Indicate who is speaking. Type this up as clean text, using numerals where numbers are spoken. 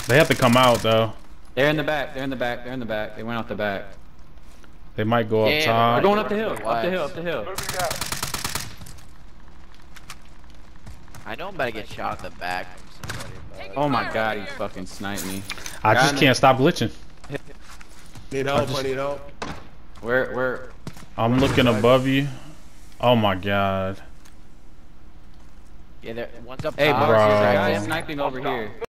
Speaker 1: They have to come out though.
Speaker 2: They're in the back. They're in the back. They're in the back. They went out the back.
Speaker 1: They might go up
Speaker 2: They're
Speaker 1: top.
Speaker 2: going up the hill. Up the hill. Up the hill.
Speaker 3: I know I'm about to get shot in the back from somebody.
Speaker 2: Oh my god, he fucking sniped me.
Speaker 1: I just can't stop glitching.
Speaker 4: Need help, I need help.
Speaker 2: Where?
Speaker 1: I'm looking above you. Oh my god.
Speaker 3: Yeah, one's up top.
Speaker 2: Hey, bro,
Speaker 1: Bro.
Speaker 2: there's a guy sniping over here.